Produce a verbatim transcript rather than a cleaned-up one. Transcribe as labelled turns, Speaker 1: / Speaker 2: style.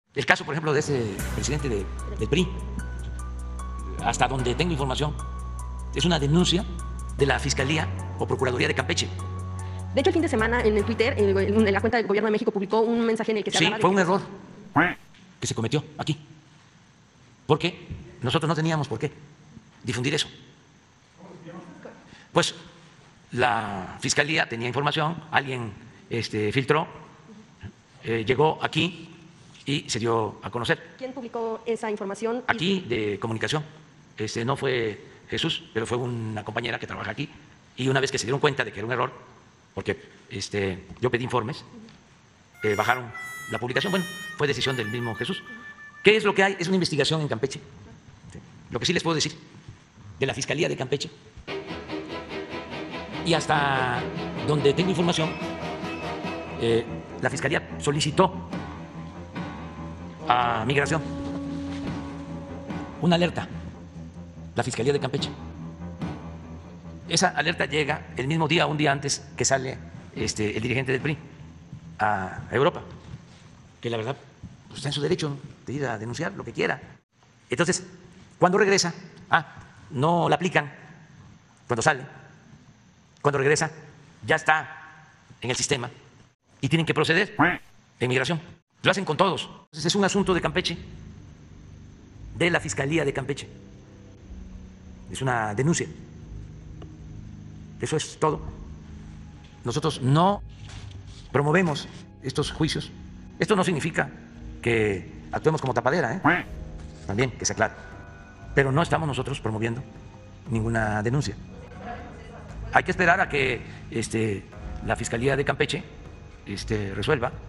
Speaker 1: El caso, por ejemplo, de ese presidente de, del P R I, hasta donde tengo información, es una denuncia de la Fiscalía o Procuraduría de Campeche.
Speaker 2: De hecho, el fin de semana en el Twitter, en la cuenta del Gobierno de México, publicó un mensaje en el que se
Speaker 1: sí,
Speaker 2: hablaba de...
Speaker 1: fue un error que se cometió aquí, porque nosotros no teníamos por qué difundir eso. Pues la Fiscalía tenía información, alguien este, filtró, eh, llegó aquí y se dio a conocer.
Speaker 2: ¿Quién publicó esa información?
Speaker 1: Aquí, de comunicación. Este, no fue Jesús, pero fue una compañera que trabaja aquí. Y una vez que se dieron cuenta de que era un error, porque este, yo pedí informes, eh, bajaron la publicación. Bueno, fue decisión del mismo Jesús. ¿Qué es lo que hay? Es una investigación en Campeche. Lo que sí les puedo decir de la Fiscalía de Campeche, y hasta donde tengo información, eh, la Fiscalía solicitó a Migración una alerta, la Fiscalía de Campeche. Esa alerta llega el mismo día, un día antes que sale este, el dirigente del P R I a Europa, que la verdad pues, está en su derecho de ir a denunciar lo que quiera. Entonces, cuando regresa, ah, no la aplican cuando sale. Cuando regresa, ya está en el sistema y tienen que proceder en migración. Lo hacen con todos. Entonces, es un asunto de Campeche, de la Fiscalía de Campeche. Es una denuncia. Eso es todo. Nosotros no promovemos estos juicios. Esto no significa que actuemos como tapadera, ¿eh? También que se aclare. Pero no estamos nosotros promoviendo ninguna denuncia. Hay que esperar a que este, la Fiscalía de Campeche este, resuelva